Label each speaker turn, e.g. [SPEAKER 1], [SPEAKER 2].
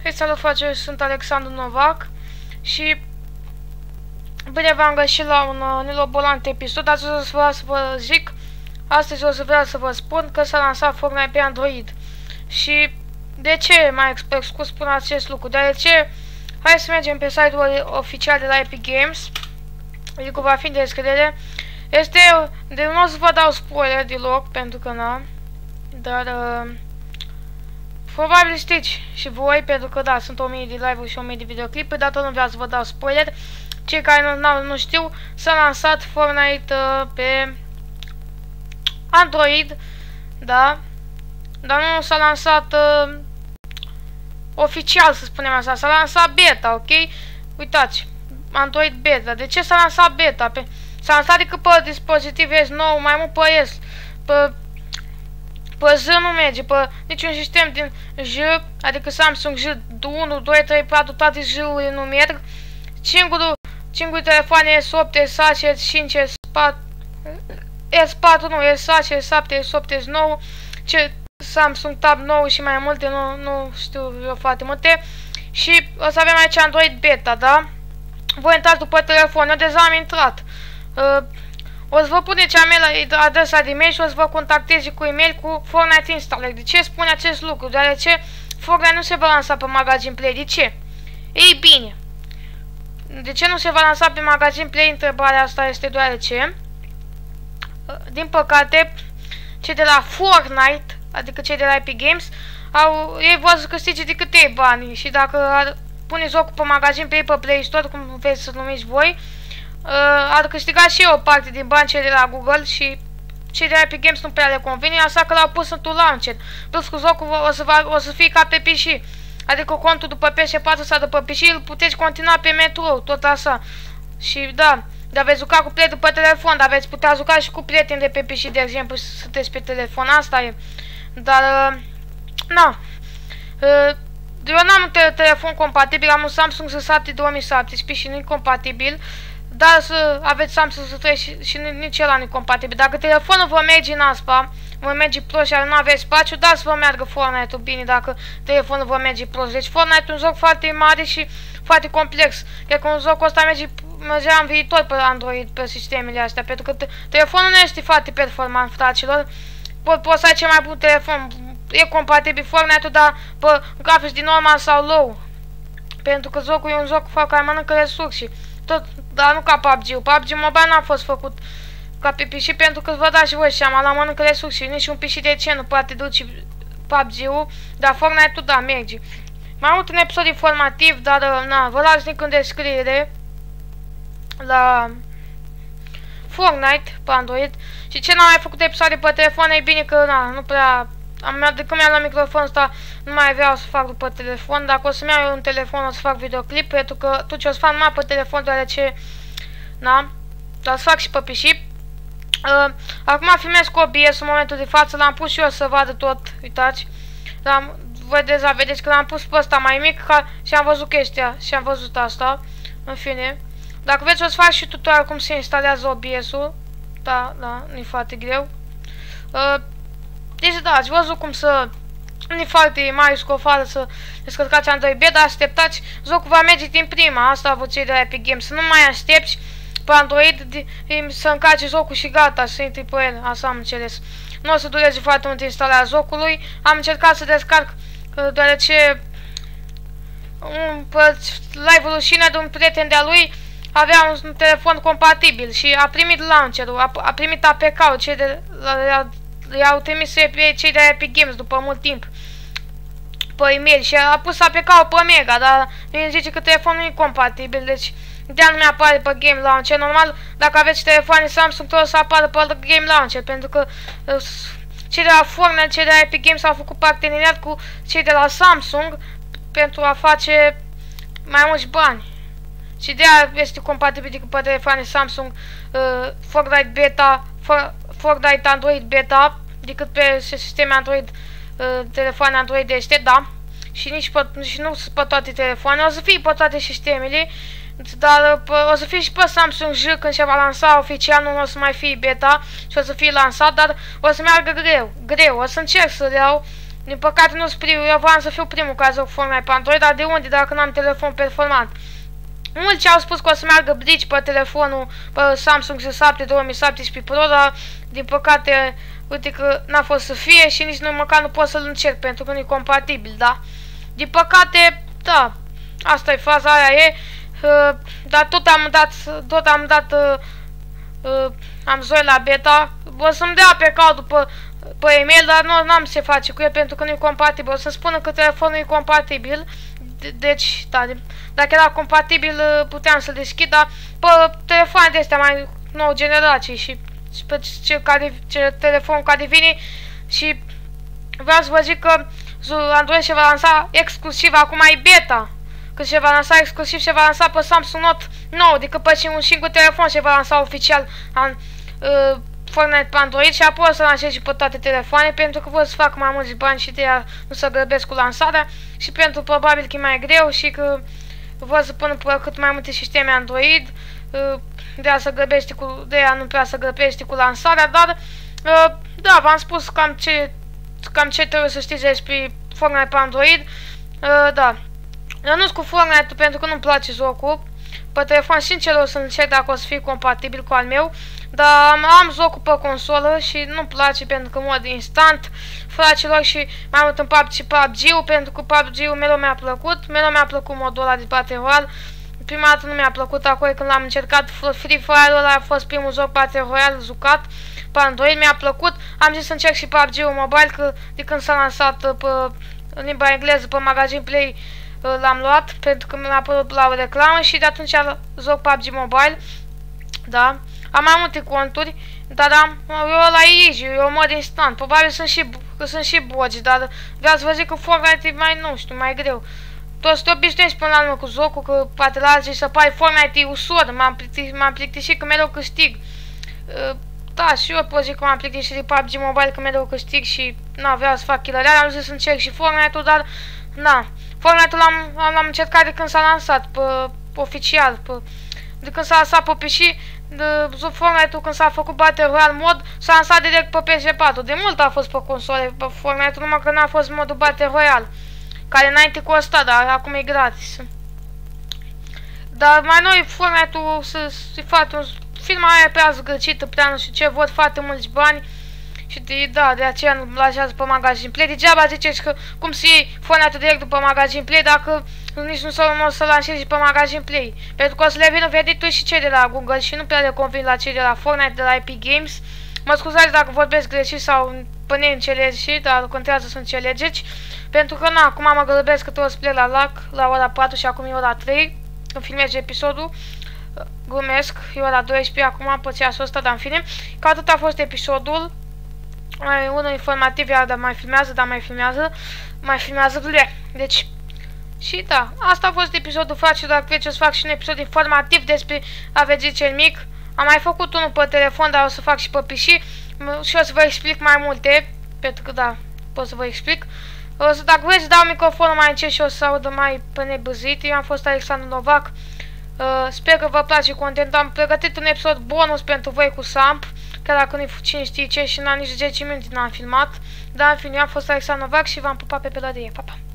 [SPEAKER 1] Hei, salut, face, sunt Alexandru Novac și bine v-am găsit la un nelobolant episod. Astăzi o să vreau să vă zic, astăzi o să vreau să vă spun că s-a lansat Fortnite pe Android. Și de ce mai excurs spun acest lucru? Deoarece, hai să mergem pe site-ul oficial de la Epic Games, adică va fi în descriere. Este, nu o să vă dau spoiler deloc, pentru că n-am, dar probabil știți și voi, pentru că da, sunt 1000 de live-uri și 1000 de videoclipuri, dar tot nu vreau să vă dau spoiler. Cei care nu știu, s-a lansat Fortnite pe Android, da, dar nu s-a lansat oficial, să spunem așa, s-a lansat beta, ok? Uitați, Android beta. De ce s-a lansat beta? S-a lansat decât pe dispozitiv S9, mai mult pe S, pe Z nu merge, pe niciun sistem din J, adică Samsung J1, 2, 3, 4, toate J-urile nu merg. Singurul telefon e S8, S6, S5, S4, S4 nu, S6, S7, S8, S9, Samsung Tab 9 și mai multe, nu știu eu foarte multe. Și o să avem aici Android beta, da? Voi intrați după telefon, eu deja am intrat. O să vă puneți adresa de e-mail și o să vă contacteze cu e-mail cu Fortnite Installer. De ce spune acest lucru? Deoarece Fortnite nu se va lansa pe Magazine Play. De ce? Ei bine, de ce nu se va lansa pe Magazine Play? Întrebarea asta este deoarece, din păcate, cei de la Fortnite, adică cei de la Epic Games, ei vor să câștige de câte bani. Și dacă ar pune jocul pe Magazine Play, pe Play Store, cum veți să numiți voi, ar câștiga și o parte din bani cei de la Google și cei de la Epic Games nu prea le convine, așa că l-au pus într-un launcher. Plus că jocul o să fie ca pe PC, adică contul după PS4 sau după PC îl puteți continua pe Metro, tot așa. Și da, dar veți juca cu prieteni pe telefon, dar veți putea juca și cu prieteni de pe PC, de exemplu, să sunteți pe telefon, asta e. Dar, na, eu n-am un telefon compatibil, am un Samsung S7 2017 și nu-i compatibil. Dar să aveți Samsung S3 și nici ăla nu e compatibil. Dacă telefonul vă merge în aspa, vă merge prost și nu aveți spațiu, da, să vă meargă Fortnite-ul bine dacă telefonul vă merge prost. Deci Fortnite e un joc foarte mare și foarte complex. Cred că un joc ăsta mergea în viitor pe Android, pe sistemele astea, pentru că telefonul nu este foarte performant, fraților. Poți să ai cel mai bun telefon, e compatibil Fortnite-ul, dar pe grafici din normal sau low. Pentru că jocul e un joc care mănâncă resurse. Tot, dar nu ca PUBG-ul. PUBG Mobile n-a fost făcut ca pe PC, pentru că vă dați și voi seama, la mănâncă resurse. Nici un PC de ce nu poate duce PUBG-ul, dar Fortnite-ul da, merge. Mai mult un episod informativ, dar na, vă las link în descriere la Fortnite pe Android. Și ce n-am mai făcut episoade pe telefon, e bine că na, nu prea... De când mi-am luat microfonul ăsta, nu mai vreau să fac după telefon. Dacă o să-mi iau un telefon, o să fac videoclip, pentru că tot ce o să fac numai pe telefon, deoarece, na, dar să fac și pe PC. Acum filmez cu OBS în momentul de față, l-am pus și eu să vadă tot, uitați. Vedeți că l-am pus pe ăsta mai mic și am văzut chestia, și am văzut asta, în fine. Dacă vreți o să fac și tutorial cum se instalează OBS-ul, da, nu-i foarte greu. Deci da, ați văzut cum să... Nu e foarte mare scofală să descărcați Android beta, așteptați, jocul va merge din prima, asta vă cei de la Epic Games, să nu mai aștepți pe Android să încarce jocul și gata, să intri pe el, asta am înțeles. Nu o să dureze foarte mult instalarea jocului, am încercat să descarc, deoarece pe live-ul rușine de un prieten de-a lui avea un telefon compatibil și a primit launcher-ul, a primit APK-ul, i-au trimis cei de la Epic Games după mult timp pe e-mail și a pus APK-ul pe Mega, dar îmi zice că telefonul nu e compatibil, deci de-aia nu mi-apare pe Game Launcher. Normal, dacă aveți telefoane Samsung, tot o să apară pe Game Launcher, pentru că cei de la Fortnite, cei de la Epic Games au făcut parteneriat cu cei de la Samsung pentru a face mai mulți bani. Și de-aia este compatibil decât pe telefoane Samsung Fortnite beta, Fortnite Android beta, decât pe sisteme Android, telefoane Android este, da. Și nici nu pe toate telefoanele, o să fie pe toate sistemele, dar o să fie și pe Samsung J când se va lansa oficial, nu o să mai fie beta și o să fie lansat, dar o să meargă greu, o să încerc să le iau Din păcate nu sunt eu vreau să fiu primul care joc Fortnite pe Android, dar de unde dacă n-am telefon performant? Mulți au spus că o să meargă bridge pe telefonul, pe Samsung S7 2017 Pro, dar din păcate, uite că n-a fost să fie și nici măcar nu pot să-l încerc pentru că nu e compatibil, da? Din păcate, da, asta e faza, aia e, dar tot am dat am zoi la beta, o să-mi dea pe cald pe e-mail, dar nu am ce face cu el pentru că nu e compatibil, o să spună că telefonul e compatibil, deci, da, dacă era compatibil puteam să-l deschid, dar pe telefoane de astea mai nou generații și pe ce telefon care vine și vreau să vă zic că Android se va lansa exclusiv, acum e beta, că se va lansa exclusiv, se va lansa pe Samsung Note 9, decât pe un singur telefon se va lansa oficial Fortnite pe Android și apoi o să lansez și pe toate telefoane pentru că vor să fac mai mulți bani și de aia nu să grăbesc cu lansarea și pentru probabil că e mai greu și că vor să pună pe cât mai multe sisteme Android, de aia nu prea să grăbește cu lansarea, dar da, v-am spus cam ce trebuie să știți despre Fortnite pe Android, da. Eu nu-s cu Fortnite pentru că nu-mi place jocul. Pe telefon, sincer, o să încerc dacă o să fie compatibil cu al meu. Dar am jocul pe consolă și nu-mi place pentru că mod instant, fraților, și mai mult în PUBG-ul, pentru că PUBG-ul mereu mi-a plăcut. Mereu mi-a plăcut modul ăla de Battle Royale. Prima dată nu mi-a plăcut acolo când l-am încercat. Free Fire-ul ăla a fost primul joc Battle Royale jucat pe Android. Mi-a plăcut. Am zis să încerc și PUBG-ul Mobile, că de când s-a lansat în limba engleză pe magazin Play, l-am luat pentru că mi-a apărut la o reclamă și de atunci joc PUBG Mobile. Da. Am mai multe conturi, dar eu la easy, eu mod instant. Probabil sunt și bogi, dar vreau să vă zic că Fortnite e mai, nu știu, mai greu. Toți te obișnuiești până la urmă cu jocul, că poate la alții să pare Fortnite e ușor, m-am plictisit că mereu câștig. Da, și eu pot zic că m-am plictisit de PUBG Mobile că mereu câștig și na, vreau să fac killăreală, am zis să încerc și Fortnite-ul, dar na. Fortnite-ul l-am încercat de când s-a lansat, oficial, de când s-a lansat pe PC, Fortnite-ul când s-a făcut Battle Royale mod, s-a lansat direct pe PS4. De mult a fost pe console, pe Fortnite-ul, numai că n-a fost modul Battle Royale, care înainte costa, dar acum e gratis. Dar mai noi Fortnite-ul se face un firma aia prea zgârcită, prea nu știu ce, vor foarte mulți bani. Și de aceea nu lasează pe magazin Play. Degeaba ziceți că cum să iei Fortnite-ul direct după magazin Play dacă nici nu o să lansezi pe magazin Play. Pentru că o să le vină verditul și cei de la Google și nu prea le convin la cei de la Fortnite, de la Epic Games. Mă scuzați dacă vorbesc greșit sau pe neînțelegeri, dar contează să înțelegeți. Pentru că, na, acum mă grăbesc că trebuie să plec la lac la ora 4 și acum e ora 3. Când filmez episodul. Glumesc, e ora 12 acum pe ceasul ăsta, dar în fine. Că atât a fost episodul. Unul informativ, iar mai filmează, deci, și da, asta a fost episodul, fraților. Dacă vreți să fac și un episod informativ despre AVG cel mic, am mai făcut unul pe telefon, dar o să fac și pe PC și o să vă explic mai multe, pentru că da, pot să vă explic. Dacă vreți, dau microfonul mai încet și o să audă mai pe nebăzit. Eu am fost Alexandru Novac. Sper că vă place contentul. Am pregătit un episod bonus pentru voi cu Samp, chiar dacă nu-i cine știe ce și n-am nici 10 minute n-am filmat. Dar în fine, eu am fost Alexandru Novac și v-am pupat pe pelărie. Pa, pa!